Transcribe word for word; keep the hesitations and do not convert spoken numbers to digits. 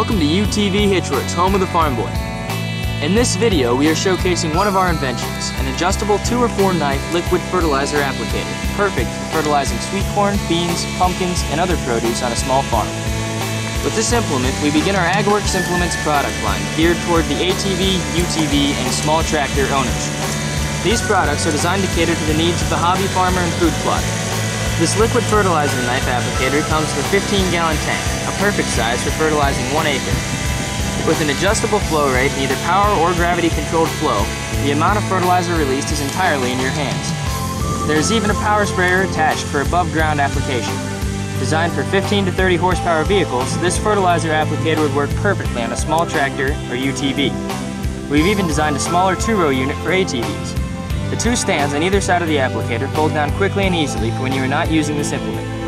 Welcome to U T V Hitchworks, home of the Farm Boy. In this video, we are showcasing one of our inventions, an adjustable two or four knife liquid fertilizer applicator, perfect for fertilizing sweet corn, beans, pumpkins, and other produce on a small farm. With this implement, we begin our AgWorks Implements product line, geared toward the A T V, U T V, and small tractor owners. These products are designed to cater to the needs of the hobby farmer and food plotter. This liquid fertilizer knife applicator comes with a fifteen gallon tank, a perfect size for fertilizing one acre. With an adjustable flow rate, neither power or gravity-controlled flow, the amount of fertilizer released is entirely in your hands. There is even a power sprayer attached for above-ground application. Designed for fifteen to thirty horsepower vehicles, this fertilizer applicator would work perfectly on a small tractor or U T V. We've even designed a smaller two-row unit for A T Vs. The two stands on either side of the applicator fold down quickly and easily for when you are not using this implement.